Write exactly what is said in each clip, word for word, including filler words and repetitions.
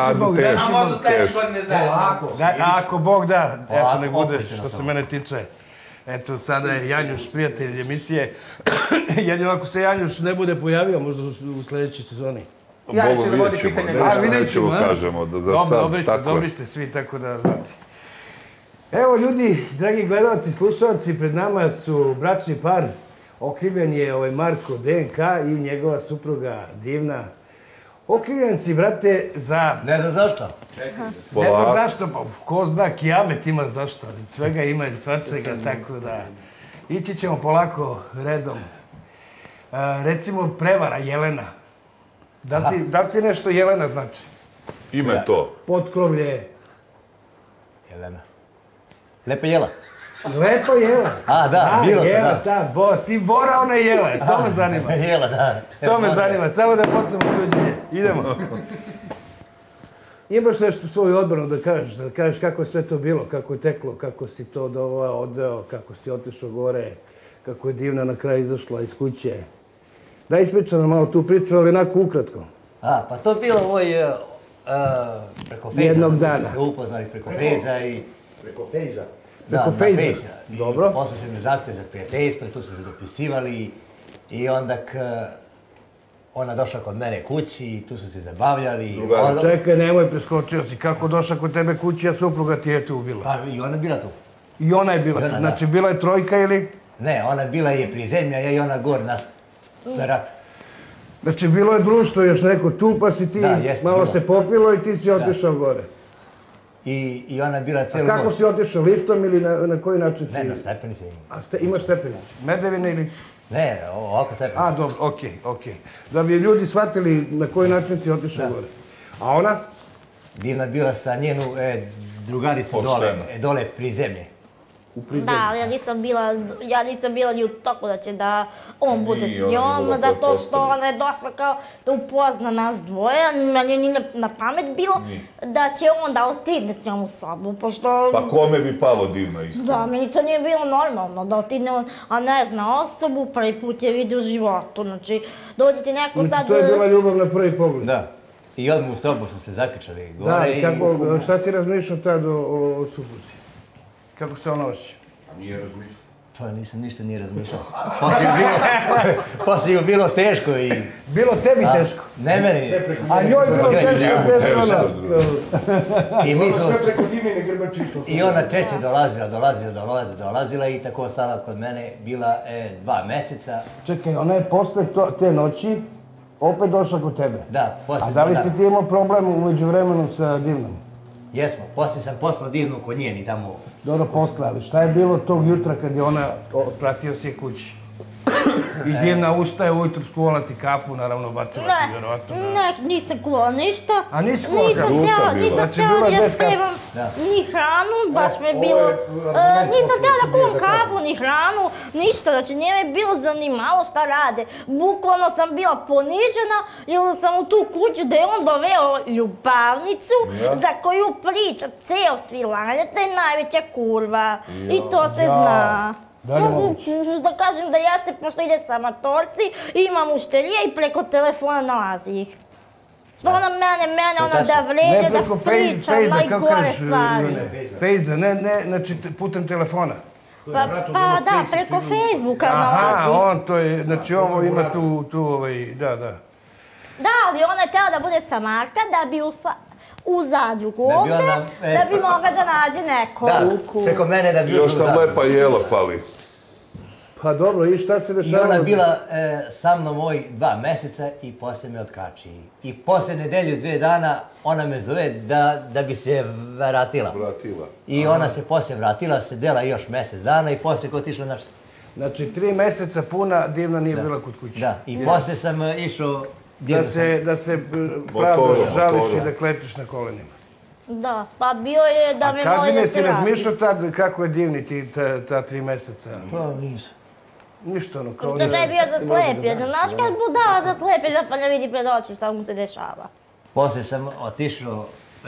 Bog da. A možda sledeće godine zajedno. Ako Bog da, eto nek bude što se mene tiče. Eto, sada je Janjuš prijatelj emisije. Jedino ako se Janjuš ne bude pojavio, možda u sljedećoj sezoni. Ja ću da vodi pitanje. A, vidjet ćemo, a? Kažemo da za sad, dobri ste svi, tako da znate. Evo ljudi, dragi gledalci, slušalci, pred nama su bračni par. Okrivljen je ovaj Marko D N K i njegova supruga Divna. Okrivljen si, brate, za... Ne znam zašto. Ne znam zašto, pa ko zna, kijamet ima zašto. Svega ima i svačega, tako da... Ići ćemo polako redom. Recimo, prevara Jelena. Da li ti nešto Jelena znači? Ime to. Potkrovlje. Jelena. Lepa jela. Lepa jela. A, da, bilo to, da. Da, bo, ti Bora, ona jele, to me zanima. Jela, da. To me zanima, samo da počnemo suđenje. Idemo. Imaš nešto svoju odbranu da kažeš, da kažeš kako je sve to bilo, kako je teklo, kako si to odveo, kako si otišao gore, kako je Divna na kraju izašla iz kuće. Da ispričam nam malo tu priču, ali onako ukratko. A, pa to je bilo ovoj preko Fejza. Jednog dana. Smo se upoznali preko Fejza i... Preko Fejza? Da, na Fejza. Dobro. Posle se mi zahtjev za prijateljstvo, tu su se dopisivali i onda ona došla kod mene kući, tu su se zabavljali. Čekaj, nemoj, preskočio si. Kako došla kod tebe kući, a supruga ti je tu ubila? Pa i ona je bila tu. I ona je bila tu? Znači, bila je trojka ili? Ne, ona je bila je prizemlja, ja i ona gore nas na rat. Znači, bilo je društvo još neko tu, pa si ti malo se popilo i ti si otišao gore. I ona je bila celu noć. A kako si otišao, liftom ili na koji način si? Ne, na stepenice. Imaš stepenice? Medevine ili? Ne, ovako stepenice. A, dobro, okej, okej. Da bi ljudi shvatili na koji način si otišao gore. A ona? Divna je bila sa njenu drugaricu dole pri zemlji. Da, ali ja nisam bila, ja nisam bila ni u toku da će da on bude s njom, zato što ona je došla kao da upozna nas dvoje, meni nije na pamet bilo da će on da otidne s njom u sobu, pošto... Pa kome bi palo Divna isto? Da, meni to nije bilo normalno, da otidne on, a ne zna osobu, prvi put je vidio u životu, znači, dođe ti neko sad... Znači, to je bila ljubav na prvi pogled? Da. I odmah u sobu su se zaključali gore i... Da, i kako, šta si razmišljao tad o supruzi? Kako se ona osjeća? Nije razmišljao. Pa nisam ništa nije razmišljao. Poslije je bilo teško i... Bilo tebi teško? Ne meni. A njoj bilo teško. I mi smo... Sve preko Divine Grbačića. I ona češće dolazila, dolazila, dolazila, dolazila i tako ostala kod mene bila dva meseca. Čekaj, ona je posle te noći opet došla kod tebe? Da, poslije... A da li si ti imao problem umeđu vremenu sa Divnom? Jesmo, poslije sam poslao Divnu kod njeni tamo. Dobro, posle, ali šta je bilo tog jutra kad je ona pratio si je kući? I Divna ustaje ujutru skuvala ti kafu, naravno bacila ti vjerovatno. Ne, nisam kuvala ništa. A nisi kuvala kafu? Nisam htjela da ja spremam ni hranu, baš me je bilo... Nisam htjela da kuvam kafu, ni hranu, ništa. Znači, nije me bilo zanimalo šta rade. Bukvalno sam bila ponižena jer sam u tu kuću da je on doveo ljubavnicu za koju priča ceo Svilanja da je najveća kurva. I to se zna. Mogu da kažem da ja se, pošto ide sa amatorci, imam uštelije i preko telefona nalazi ih. Što ona mene, mene, ona da vređe, da priča, najgore stvari. Fejza, ne, znači putem telefona? Pa da, preko Facebooka nalazi. Aha, on to je, znači ovo ima tu, ovaj, da, da. Da, ali ona je htjela da bude samarka da bi u zadrugu ovde, da bi mogla da nađe neko. Da, preko mene da bi ušla u zadrugu. Još tam lepa jela fali. Pa dobro, i šta se dešava? I ona je bila sa mnom ovih dva meseca i poslije me otkači. I poslije nedelju, dve dana, ona me zove da bi se vratila. Vratila. I ona se poslije vratila, sedela još mjesec dana i poslije kod otišla na... Znači, tri meseca puna Divna nije bila kod kuće. Da, i poslije sam išao... Da se pravno žališ i da klepiš na kolenima. Da, pa bio je da me moli da se vrati. A kaži mi, si razmišljao tad kako je Divni ti ta tri meseca? Pa nisam. Ništa ono kao... Što je bio zaslepljen, znaš kad budala zaslepljen pa ne vidi pred oči šta mu se dešava. Poslije sam otišao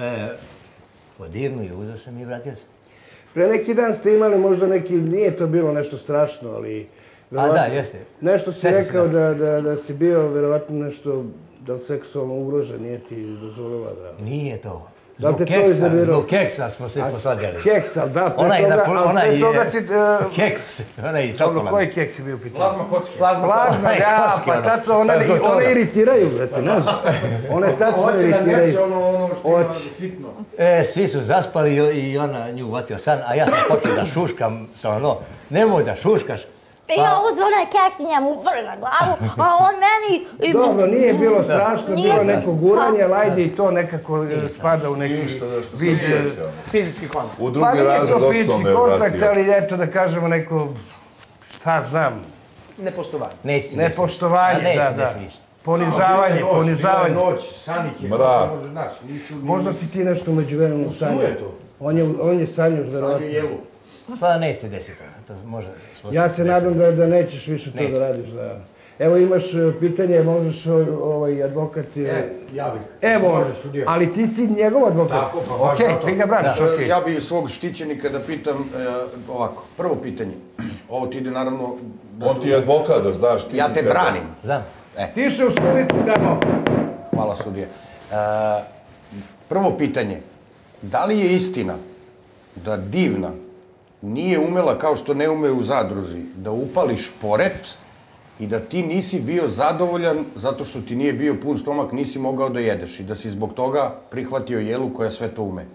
po Divnu i uzeo sam i vratio se. Pre neki dan ste imali možda neki, nije to bilo nešto strašno, ali... A da, jeste. Nešto si rekao da si bio, verovatno nešto da li seksualno ugrožen, nije ti dozvolila da... Nije to. Da li Zbog te to keksa, iznerviralo? zbog keksa smo se posvađali. Keksa, da, pre Onaj, toga, na- ali onaj pre toga je- si... e, Keks, onaj Ono, čokolad. koji keks je bio u pitanju? Plazma kocke. Plazma, ja, kocki, pa ono. tačno, one, Pa zbog toga. one iritiraju, brate, ne znam. One tačno Hoće da neće iritiraju. ono, ono što ima Hoće. sitno. E, svi su zaspali i- i ona nju uvatio san, a ja sam počeo da šuškam sa ono, nemoj da šuškaš. I ja uzeo onaj keks i njemu vrlo na glavu, a on meni... i- Dobro, nije bilo strašno, Nije. bilo neko guranje, ali ajde i to nekako e, spada u neki Ništa da što sam vid... e, specijalno. Fizički kontakt. U Pa drugi nije razred to fizički osnovne kontakt, vratio. ali eto da kažemo neko, šta znam, Nepoštovanje. Neće se nepoštovanje, desiti. A da, neće da. desiti ništa. Ponižavanje, ponižavanje. Noć, san ih je, Mrak. ne može naći, nisu... Možda si ti nešto među vremenom sanjao. Snuje to. On je, on je sanjao, Sanju verovatno. jelu. Pa neće se desiti. To može slučajno Ja se desiti. nadam da, da nećeš više to Neću. da radiš. Da. Evo imaš e, pitanje, možeš o- ovaj advokat... e, E, ja bih. Evo, Može sudija. ali ti si njegov advokat. Tako, pa baš Okej, zato. ti ga braniš, E, okej. Ja bih svog štićenika da pitam e, ovako. Prvo pitanje. Ovo ti ide naravno... da- On ti je advokat, da znaš. ti Ja ti te treba. branim. Znam. Tiše u stolicu tamo. Hvala sudije. E, prvo pitanje. Da li je istina da Divna nije umela, kao što ne ume u zadruzi, da upali šporet i da ti nisi bio zadovoljan zato što ti nije bio pun stomak, nisi mogao da jedeš i da si zbog toga prihvatio Jelu koja sve to ume?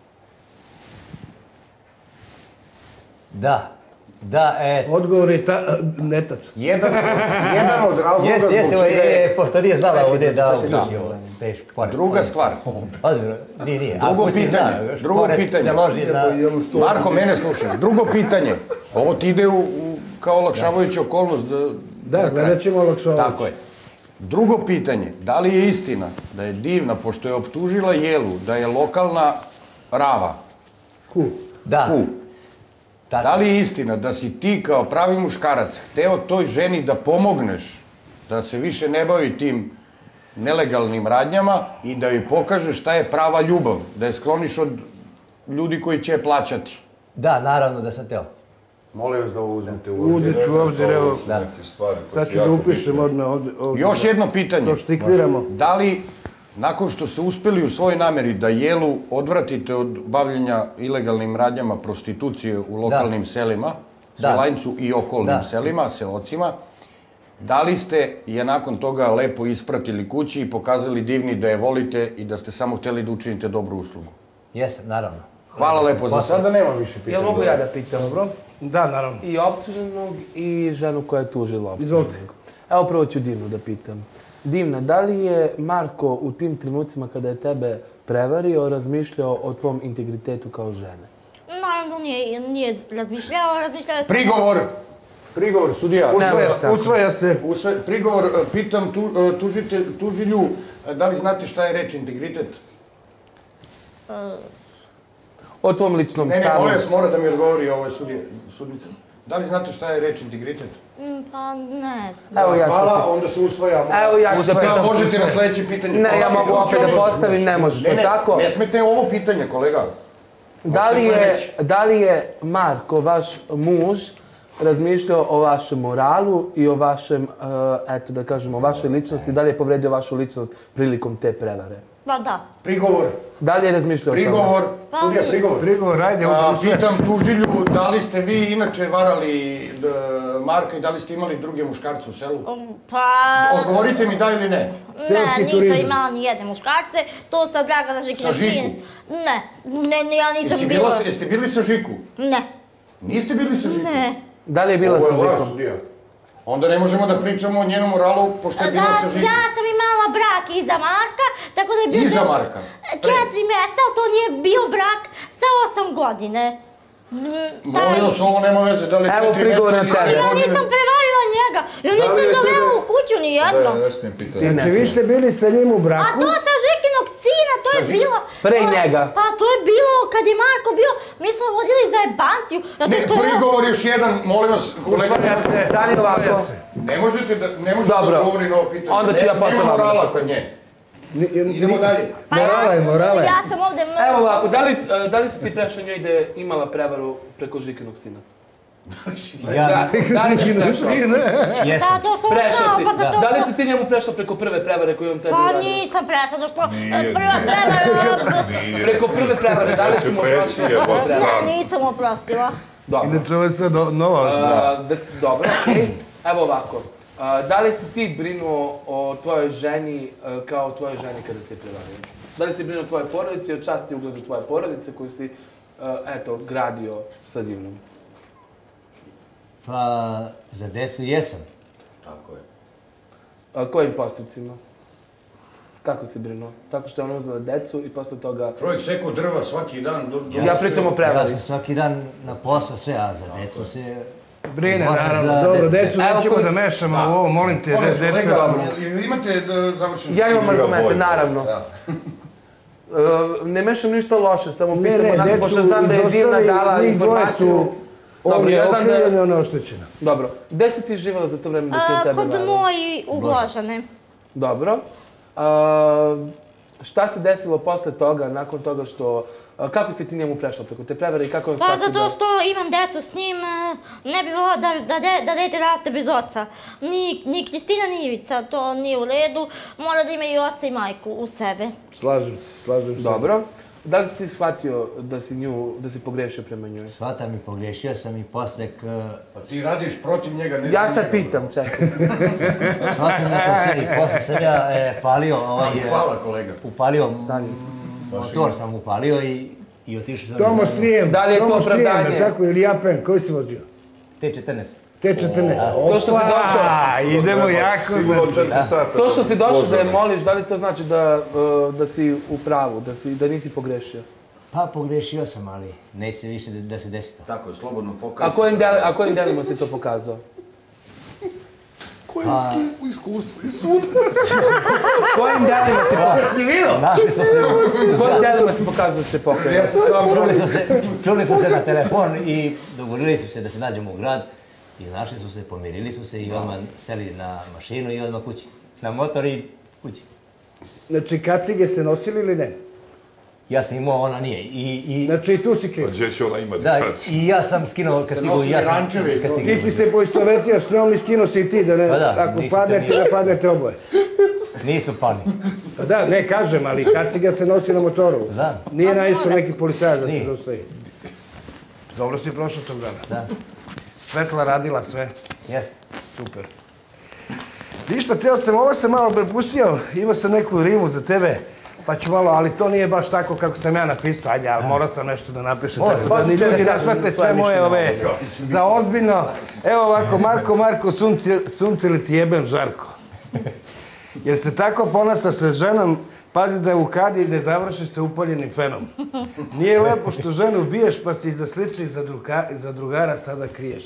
Da. Da, e, Odgovor je ta, netačan. Jedan, jedan od razloga jeste, zbog jeste, čega je... e, pošto nije znala ovdje da Da. uključi ovo, te špore. Druga stvar. Ozbiljno, nije, nije. Drugo Ako ti pitanje, zna, drugo šporet pitanje. se loži na... Jelu sto- Marko, mene slušaš. Drugo pitanje. Ovo ti ide u, u kao olakšavajuća okolnost. Da, Da, za kraj. gledat ćemo olakšavajuće. Tako je. Drugo pitanje. Da li je istina da je Divna, pošto je optužila Jelu, da je lokalna rava, Ku. Da. ku, Tako. da li je istina da si ti kao pravi muškarac hteo toj ženi da pomogneš, da se više ne bavi tim nelegalnim radnjama i da joj pokažeš šta je prava ljubav, da je skloniš od ljudi koji će je plaćati? Da, naravno da sam teo. Molim vas da ovo uzmete u Uzet ću u obzir, evo, Ovo su neke stvari koje sad su ću da jako upišem bitne. odmah ovdje. ovdje Još da- jedno pitanje. To štikliramo. Da li, nakon što ste uspeli u svojoj nameri da Jelu odvratite od bavljenja ilegalnim radnjama prostitucije u lokalnim selima, Da. Svilajncu i okolnim Da. selima, seocima, da li ste je nakon toga lepo ispratili kući i pokazali Divni da je volite i da ste samo hteli da učinite dobru uslugu? Jesam, naravno. Hvala lepo, za sada nema više pitanja. Jel mogu ja da pitam? Dobro? Da, naravno. I optuženog i ženu koja je tužila optuženog. Izvolite. Evo prvo ću Divnu da pitam. Divna, da li je Marko u tim trenucima kada je tebe prevario razmišljao o tvom integritetu kao žene? Naravno nije, nije razmišljao, razmišljao sam... Prigovor! Prigovor, sudija. Usvaja, tako. usvaja se. Usve- prigovor, e, pitam tu, e, tužite, tužilju, e, da li znate šta je reč integritet? O tvom ličnom Ne, ne, stavu. molim vas, mora da mi odgovori ovo sudije, sudnica. Da li znate šta je reč integritet? Mm, Pa ne znam. Evo ja ću da Hvala, pitam. onda se usvaja. Evo ja ću da Usvaja, pitam. možete na sljedeće pitanje. Ne, ja mogu opet da Funkcioniš. postavim, ne može Ne, to ne, tako. ne smete ovo pitanje, kolega. Da li, Možete je, sledeće. da li je Marko, vaš muž, razmišljao o vašem moralu i o vašem, eh, eto da kažemo, o vašoj ličnosti, da li je povredio vašu ličnost prilikom te prevare? Pa da. Prigovor, Da li je razmišljao o tome? prigovor, Pa sudija, nije. prigovor. Prigovor, ajde, A, usvaja se. pitam tužilju, da li ste vi inače varali d, Marka i da li ste imali druge muškarce u selu? Um, Pa... Odgovorite mi da ili ne. Ne, Seoski nisam turizam. imala ni jedne muškarce, to sa Dragana Žikina Sa Žiku? sin. Ne, ne, ne, ja nisam Jeste, bila... bila, jeste bili sa Žiku? Ne, Niste bili sa Žiku? ne. Da li je bila Ovo sa je laž, Žikom? sudija. Onda ne možemo da pričamo o njenom moralu, pošto je bila sa Znači, Žikom. ja sam imala brak iza Marka, tako da je bio... Iza Marka? Četiri mjeseca, ali to nije bio brak sa osam godine. Mm, taj- Molim vas, ovo nema veze, da li Evo četiri prigovor mjeseca na ili tebe. dve Ja godine. nisam prevarila njega, ja Da li nisam je dovela tebe- u kuću ni jedno. Da, ja s njim pitam. Ti ne Znači, vi ste bili sa njim u A braku? to sa Žikinog sina, to je Sa Žik- bilo... Pre to- njega. Pa to je bilo kad je Marko bio, mi smo vodili za jebanciju. zato Ne, što je- prigovor još jedan, molim vas, kolega. Usvaja se. Stani ovako. Usvaja se. Ne možete da, ne možete da Dobro. odgovori na ovo pitanje. Onda ću Ne- ja posle Nema vama. morala kod nje. Ni- ni- Idemo dalje. Pa ja Morala je, sam- morala je. Ja sam ovdje... Evo ovako, da li, eh, da li si ti prešao njoj da je imala prevaru preko Žikinog sina? Da, da li si prešao? Jesam. Zato što Prešao kao, si. pa zato Da li što... si ti njemu prešao preko prve prevare koju on tebi Pa uradio? nisam prešla, zato što Nije, prva prevara... Preko prve prevare, da li si mu oprostila prvu prevaru? Ne, nisam oprostila. Dobro. Inače, ovo je sad nova osoba. A, da s- Dobro, okej. Evo ovako. A, Da li si ti brinuo o tvojoj ženi e, kao o tvojoj ženi kada si je prevario? Da li si brinuo o tvojoj porodici, o časti i ugledu tvoje porodice koju si, e, eto, gradio sa Divnom? Pa, za decu jesam. Tako je. A, kojim postupcima? Kako si brinuo? Tako što je ona uzela decu i posle toga... Čovjek sekao drva svaki dan. Do, do... Ja pričam o Ja prevari. sam svaki dan na posao sve, a za decu se... Brine, Moram naravno. za Dobro, decu. decu Evo nećemo koji- da mešamo u ovo, molim te, Molim, deca. kolega, jel imate da završim? Ja imam Igra argumente, bolje. naravno. Da. E, Ne mešam ništa loše, samo Ne, pitam ne, onako, pošto decu znam da je Divna izostavi, dala njih dvoje informaciju. su... Dobro, On je ja znam da je- okrivljena, ona je oštećena. Dobro, gde si ti živjela za to vreme dok je A, tebe Kod varao? moji ugložene. Dobro. A, šta se desilo posle toga, nakon toga što... a, kako si ti njemu prešla preko te prevare i kako on Pa shvatio zato da... što imam decu s njim, e, ne bi volila da, da, de, da dete raste bez oca. Ni, ni Kristina, ni Ivica, to nije u redu. Mora da ima i oca i majku u sebe. Slažem se, slažem se. Dobro. Da li si ti shvatio da si nju, da si pogrešio prema njoj? Shvatam i pogriješio sam i posle k... Pa ti radiš protiv njega, ne Ja za sad njega. pitam, čekaj. Shvatam ja to sve i posle sam ja e, palio ovaj... e, Hvala, kolega. Upalio, m, motor sam upalio i, i otišao sam... Tomo za- Strijem, Da li je to Tomo Strijem, opravdanje? je tako, ili Japen, koji si vozio? T četrnaest. T četrnaest. To što si došao... A, idemo jako. Sigurno četiri sata. To što si došao da je Bože, moliš, da li to znači da, uh, da si u pravu, da, si, da nisi pogrešio? Pa pogrešio sam, ali neće više da, da se desi to. Tako je, slobodno pokaži. A kojim, del, a kojim delima si to pokazao? Koje isku- iskustvo i sud? Kojim delima si pokazao? Našli su se, Kojim delima si pokazao da se pokazao? Ja sam sam čuli su se, čuli su se na telefon i dogovorili su se da se nađemo u grad. I našli su se, pomirili su se i odmah seli na mašinu i odmah kući. Na motor i kući. Znači, kacige ste nosili ili ne? Ja sam imao, ona nije. I, i, Znači, i tu si kriv. Pa gdje će ona imati da, kacige? i ja sam skinuo kacigu i nosili ja sam rančeve iz kacigu. Ti si se poistovetio s njom i skinuo si i ti, da ne, Pa da, ako nisam padnete, to da padnete oboje. Nismo pali. Pa da, ne kažem, ali kaciga se nosi na motoru. Da. Nije naišao neki policajac da te Nije. dostavi. Dobro si prošao tog dana. Da, Svetla radila sve. jeste. Super. Ništa, teo sam, ovo sam malo prepustio, imao sam neku rimu za tebe, pa ću malo, ali to nije baš tako kako sam ja napisao, ajde, ali morao sam nešto da napišem, tako da poslije ni ću ljudi da ne kažem shvate svoje sve moje mišljenje ove, za ozbiljno. Evo ovako, Marko, Marko, sunce, sunce li ti jebem žarko? Jer se tako ponasa sa ženom, pazi da je u kadi i ne završi sa upaljenim fenom. Nije lepo što ženu biješ, pa si iza sličnih zadruga, zadrugara sada kriješ.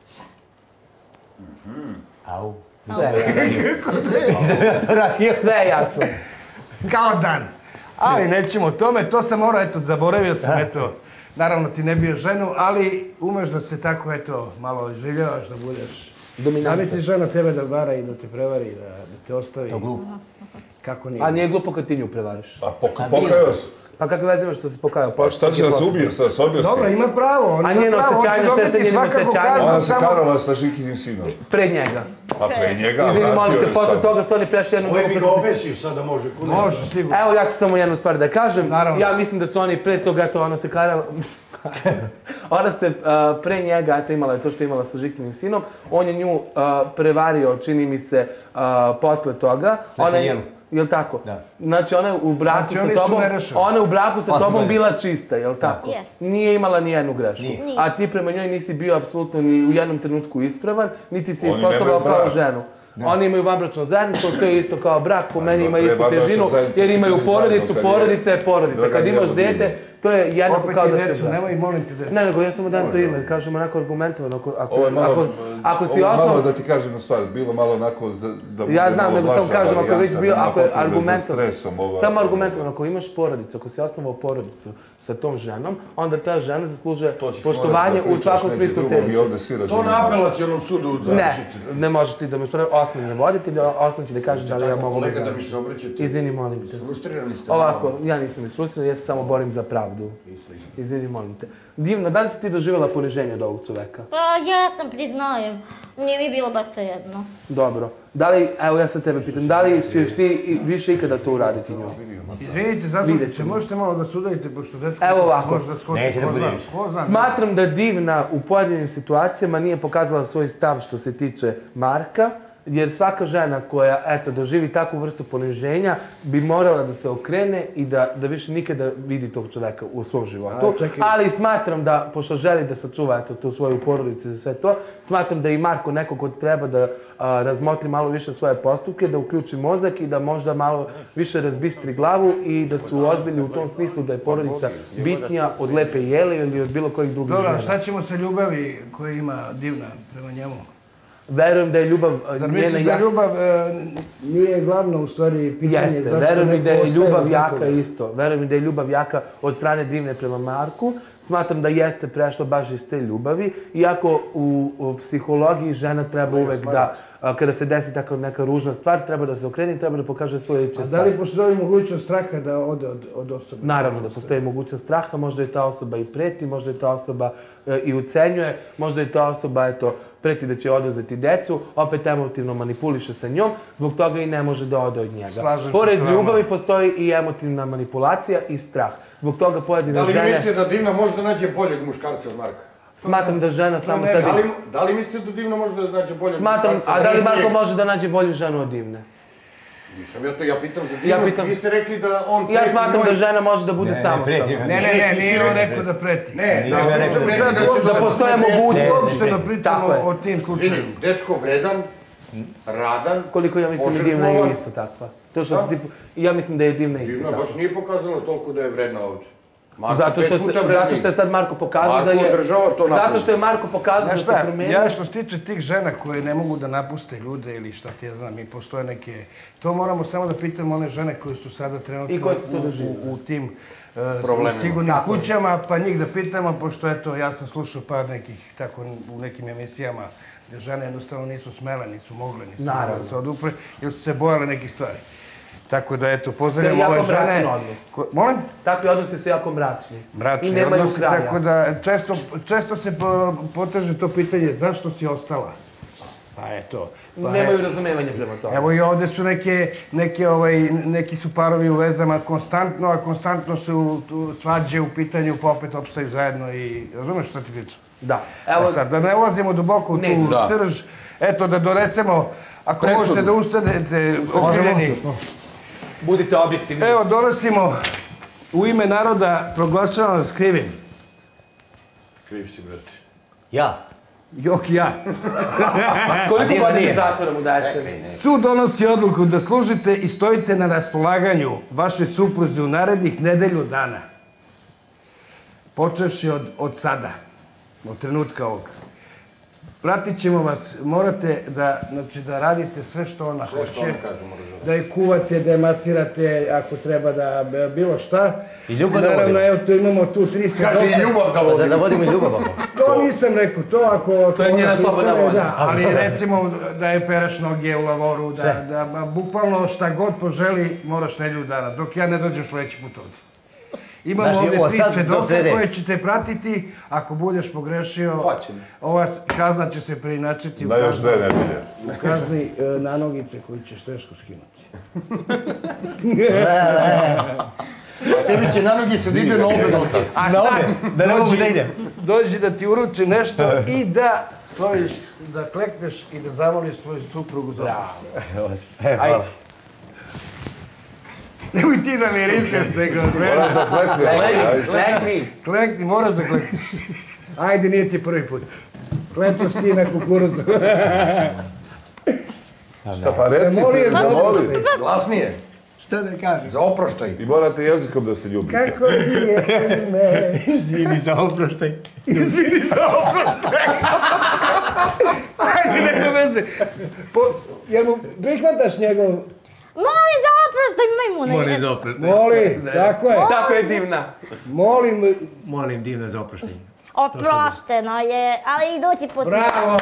Au. Sve je jasno. Sve je jasno. Kao dan. Ali nećemo o tome, to sam morao, eto, zaboravio sam, eto, naravno ti ne bio ženu, ali umeš da se tako, eto, malo življavaš, da budeš. Dominantno. Zamisli žena tebe da vara i da te prevari, da, da te ostavi. To glupo. Kako nije? A nije glupo kad ti nju prevariš. A pok- pokajao se. Pa kakve veze ima što se pokajao? Pa šta će da se ubije sad? Se obio Dobro, se. ima pravo, on A ima njeno pravo, on će osjećanje, šta je sa dobiti njenim svakako osjećanjima? kaznu, Ona se samo... karala sa Žikinim sinom. Pred njega. A pre njega Izvini, molim vratio te, je posle sad. toga su oni prešli jednu Ovo bi drugu ga proceduru. obesio sada može. kuda. Može, sigurno. Evo, ja ću samo jednu stvar da kažem. Naravno. Ja mislim da su oni pre toga, eto, ona se karala... ona se uh, pre njega, eto, imala je to što je imala sa Žikinim sinom. On je nju uh, prevario, čini mi se, uh, posle toga. Ona je, njenu. jel tako? Da. Znači, ona je u braku Znači, oni sa su tobom, nerešeni. ona je u braku sa Osam tobom godina. bila čista, jel tako? Yes. Nije imala ni jednu grešku. Nije. A ti prema njoj nisi bio apsolutno ni u jednom trenutku ispravan, niti si Oni ispostavljao nemaju kao brak. ženu. Oni imaju vanbračnu zajednicu, to je isto kao brak, po meni ima pre istu vanbračne težinu, zajednice jer su imaju bili porodicu, zajedno kad je porodica je porodica. Dragan Kad imaš Jelo dete, bio. to je jednako Opet kao i da si decu, brak. nemoj, molim te decu. Ne, nego ja samo dam primjer, kažem onako argumentovano, ako, ako, Ovo je malo, ako, ako si ovo je malo osnov... da ti kažem jednu stvar, bilo malo onako za, da bude Ja znam, malo nego samo blaža kažem, ako je već varijanta, bio, nema ako je potrebe za argumentovano, stresom, ova- samo argumentovano, ako imaš porodicu, ako si osnovao porodicu sa tom ženom, onda ta žena zaslužuje To ćeš poštovanje morati da u pričaš svakom negdje smislu te drugom i reči. ovdje svi To razumiju. na apelacionom sudu Ne, završiti. ne možeš ti da me spravi, osnovni je voditelj, osnovni će da kaže da li ja mogu da Kolega da mi znaš. se obraćate. Izvini, molim te. Frustrirani ste. Ovako, ja nisam isfrustriran, ja se samo borim za pravdu. pravdu. Izvini, molim te. Divna, da li si ti doživjela poniženje od ovog čoveka? Pa ja sam, priznajem. Nije mi bilo baš svejedno. Dobro. Da li, evo ja sad tebe pitam, da li ćeš ti više ikada to uraditi njoj? Izvinite, zastupniče, možete malo da sudajite, pošto dečko Evo ovako. može da skoči. Neće da bude više. Smatram da Divna u pojedinim situacijama nije pokazala svoj stav što se tiče Marka, jer svaka žena koja, eto, doživi takvu vrstu poniženja bi morala da se okrene i da, da više nikada vidi tog čoveka u svom životu. A, čekaj. Ali smatram da, pošto želi da sačuva eto, tu svoju porodicu i sve to, smatram da i Marko neko ko treba da a, razmotri malo više svoje postupke, da uključi mozak i da možda malo više razbistri glavu i da su ozbiljni u tom smislu da je porodica bitnija od Lepe Jele ili od bilo kojih drugih žena. Dobro, šta ćemo sa ljubavi koju ima Divna prema njemu? Verujem da je ljubav Zar misliš da ljubav nije glavno u stvari pitanje? Jeste, verujem i da je ljubav jaka isto. Verujem i da je ljubav jaka od strane Divne prema Marku. Smatram da jeste prešlo baš iz te ljubavi. Iako u psihologiji žena treba uvek da, kada se desi tako neka ružna stvar, treba da se okrene i treba da pokaže svoje lične A da stvari. li postoji mogućnost straha da ode od osobe? Naravno da postoji mogućnost straha, možda je ta osoba i preti, možda je ta osoba i ucenjuje, možda je ta osoba, eto, preti da će oduzeti decu, opet emotivno manipuliše sa njom, zbog toga i ne može da ode od njega. Slažem se Pored s vama. ljubavi postoji i emotivna manipulacija i strah. Zbog toga pojedine Da li žene... mislite da Divna može da nađe boljeg muškarca od Marka? Smatram da žena samo ne, sebi... Da li, da li mislite da Divna može da nađe boljeg Smatram, muškarca? a da li od Marko njega? može da nađe bolju ženu od Divne? Nisam ja to, ja pitam za Ja Divnu, pitam- vi ste rekli da on Ja preti smatram njoj. da žena može da bude samostalna. Ne, ne, ne, nije on rekao da preti. Ne, da Nisam ja može rekao preti da da će Da da... postoje da- mogućnosti. Uopšteno pričamo Tako je. o tim Vidi, slučajima. dečko vredan, radan, Koliko ja mislim da Divna je požrtvovan. isto takva. To što se tipu... Ja mislim da je Divna isto Divna takva. baš nije pokazala toliko da je vredna ovdje. Marko Zato što, pet se, puta zato vredniji. što je sad Marko pokazao da Marko je... održava to napolje. Zato što je Marko pokazao da Znaš se šta, promijenio. ja što se tiče tih žena koje ne mogu da napuste ljude ili šta ti ja znam, i postoje neke... To moramo samo da pitamo one žene koje su sada trenutno I koje su to u- doživjele. u, u tim uh, Problemima. sigurnim Tako je. kućama, pa njih da pitamo, pošto eto, ja sam slušao par nekih, tako u nekim emisijama, gdje žene jednostavno nisu smele, nisu mogle, nisu mogle Naravno. da se odupre, jer su se bojale nekih stvari. Tako da, eto, To je pozdravljam jako ove mračan žene... odnos. Ko- Molim? Takvi odnosi su jako mračni. I Mračni nemaju odnosi, kraja. tako da često, često se po, poteže to pitanje zašto si ostala. Pa eto. Pa Nemaju e- razumevanja prema tome. Evo i ovdje su neke, neke ovaj, neki su parovi u vezama konstantno, a konstantno su tu svađe u pitanju, pa opet opstaju zajedno i razumeš što ti pričam? Da. Evo, Evo, sad, da ne ulazimo duboko u tu Neću. Da. srž, eto da donesemo, ako Presudu. možete da ustanete okrivljeni. budite objektivni. Evo, donosimo u ime naroda, proglašavam vas krivim. Kriv si, brate. Ja. Jok ja. Koliko Divna godina nije. zatvora mu dajete? Sud donosi odluku da služite i stojite na raspolaganju vašoj supruzi u narednih nedelju dana. Počevši od, od sada, od trenutka ovog. Pratit ćemo vas, morate da, znači, da radite sve što ona Sve što hoće. ona kaže, moraš da... Da je kuvate, da je masirate, ako treba da b- bilo šta. I ljubav da Naravno, vodimo. evo, tu imamo tu tri Kaže i svedoka. ljubav da Da, vodi. da vodimo ljubav ako. To nisam rekao, to ako... To je njena ona slobodna pristane, volja. Da, ali recimo da je pereš noge u lavoru, da, da ba, bukvalno šta god poželi, moraš nedelju dana, dok ja ne dođem sljedeći put ovdje. Imamo Znači, ovdje ovo tri sad do svedoka srede. koje ćete pratiti, ako budeš pogrešio, Hoćemo. ova kazna će se preinačiti u Da još kazni- dve nedelje. u kazni e, na nogice koju ćeš teško skinuti. A tebi će na nogice da ide na obe noge. A Na sad, obe, da ne mogu dođi- da idem. Dođi da ti uruči nešto i da sloviš, da klekneš i da zamoliš svoju suprugu za oproštenje. E, hvala. Nemoj ti da mi ričeš, nego Moraš da klekneš. ajde. Klekni. klekni, moraš da klekneš. Ajde, nije ti prvi put. Klekneš ti na kukuruzu. Šta pa reci, Moli je za zamoli. oproštenje. Glasnije, Šta da kažeš? za oproštaj. I morate jezikom da se ljubite. Kako ti je ime? Izvini za oproštaj. Izvini za oproštenje. Ajde, nema veze. Po, jel mu prihvataš njegov... Molim za oproštaj majmune. Molim za oproštaj. Moli, tako je. Tako je Divna. Molim, Molim Divna za oproštaj. Oprošteno je, ali i doći po Bravo!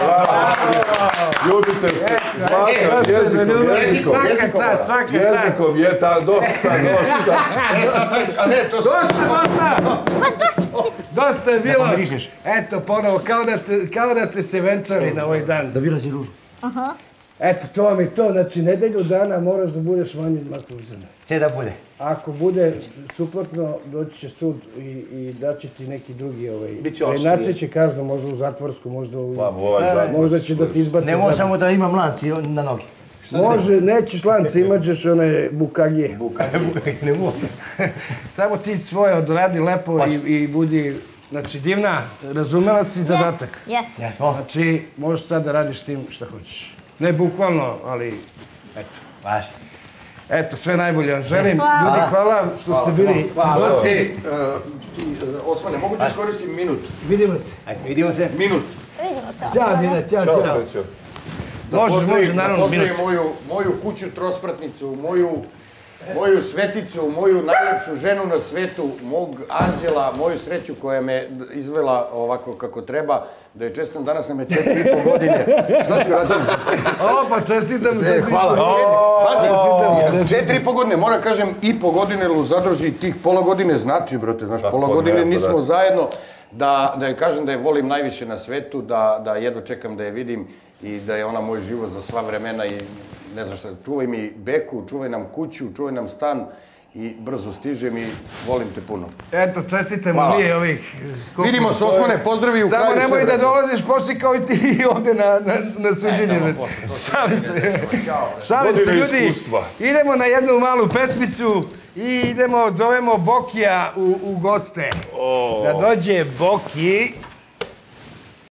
Ljubite se, svaka, jezikom, jezikom. Svaka čast, svaka čast. Jezikom je ta, dosta, dosta. E, sad treći, a ne, to su... Dosta, dosta! Pa šta si? Dosta je bilo. pomirišeš. Eto, ponovo, kao da ste, kao da ste se venčali na ovaj dan. Dobila si ružu. Eto, to vam je to. Znači, nedelju dana moraš da budeš manje od makluzana. Če da bude. Ako bude suprotno, doći će sud i, i daće ti neki drugi ovaj... Biće Inače oštrije. će kaznu, možda u zatvorsku, možda u... Pa, ovaj zatvor. Možda će da ti izbaci... Ne može samo da imam lanci na nogi. Može, nećeš lance, imat ćeš one bukagije. Ne može. Samo ti svoje odradi lepo i, i budi... Znači, divna, razumela si zadatak. Jes. Jesmo. Znači, možeš sad da radiš s tim šta hoćeš. Ne bukvalno, ali eto. Važi. Eto, sve najbolje vam želim. Hvala. Ljudi, hvala što ste bili svedoci. E, ti, Osmane, mogu da iskoristim minut? Vidimo se. Ajde, vidimo se. Minut. Vidimo se. Ćao, Dina, ćao, Ćao, ćao. srećo. Da Može, pozdravim- može, naravno, Da pozdravim minut. moju, moju kuću trospratnicu, moju, moju sveticu, moju najlepšu ženu na svetu, mog anđela, moju sreću koja me izvela ovako kako treba, da je čestam danas nam je četiri i po godine. Znaš, rađam? O, pa čestitam. E, hvala. Pazi, Čestitam. četiri i po godine, moram kažem i po godine, jer u zadruzi tih pola godine znači, brate, znaš, pola Tako, godine ne, nismo da. zajedno, da, da joj kažem da je volim najviše na svetu, da, da jedno čekam da je vidim i da je ona moj život za sva vremena i ne znam šta, čuvaj mi beku, čuvaj nam kuću, čuvaj nam stan i brzo stižem i volim te puno. Eto, čestitam Hvala. mi ovih... Vidimo se, Osmane, pozdravi u kraju. Samo nemoj sve da vreme. dolaziš poslije kao i ti ovdje na, na, na suđenje. tamo posle, to se Šalim ne se. dešava. Ćao, bre. Šalim se, Godine ljudi. iskustva. Idemo na jednu malu pesmicu i idemo, zovemo Bokija u, u goste. Da dođe Boki.